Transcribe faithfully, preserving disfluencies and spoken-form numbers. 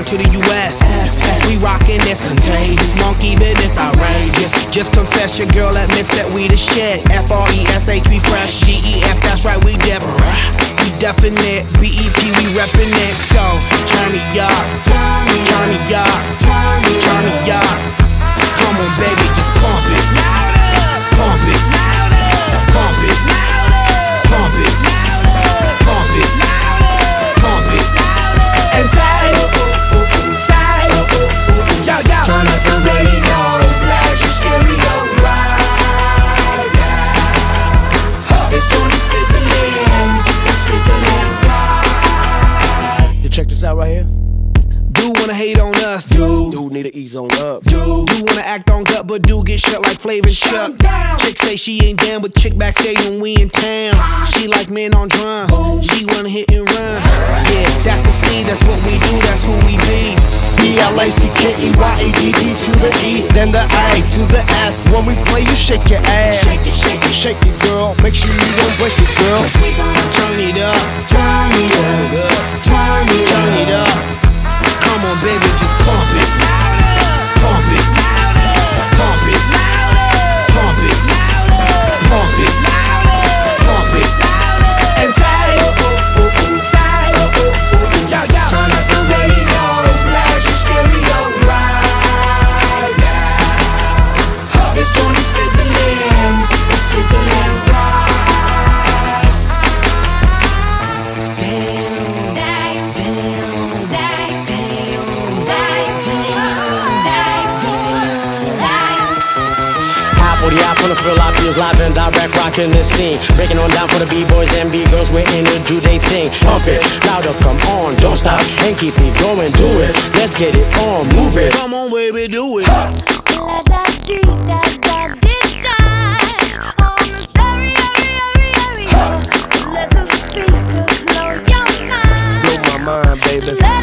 to the U S We rockin' this contagious, monkey business outrageous. Just confess your girl admits that we the shit. F R E S H, we fresh. G E F, that's right, we different. We definite. B E P, we reppin' it. So, turn me up, turn me up, turn me up. Come on, baby, just pump it, pump it, pump it, pump it, pump it, pump it, and say, say, yo, yo. Turn up the radio, blast your stereo right now. This joint is fizzling, it's sizzling right. You check this out right here. Do wanna hate on us, dude. Dude need to ease on up. Dude, do wanna act on gut, but do get shut like Flavor Chuck. Chick say she ain't down, but chick backstage when we in town. She like men on drum, she wanna hit and run. Yeah, that's the speed, that's what we do, that's who we be. B L A C K E Y A D D to the E, then the A to the S. When we play, you shake your ass. Shake it, shake it, shake it, girl. Make sure you don't break it, girl. Cause we gonna turn it up, turn it up, turn it up, turn it up. Come on, baby, just pump it, pump it, pump it, pump it, pump it, pump it, and say, say, yo, yo. Turn up the radio, blast your stereo right now. This joint is fizzling, it's sizzling right. Damn, damn, damn, damn, damn, High forty out from the Philippines, live and direct, rocking the scene. Breaking on down for the B-boys and B-girls, we're in to do they thing. Pump it, louder, come on, don't stop, and keep it going, do it. Let's get it on, move it. Come on, baby, do it. Blow my mind, baby.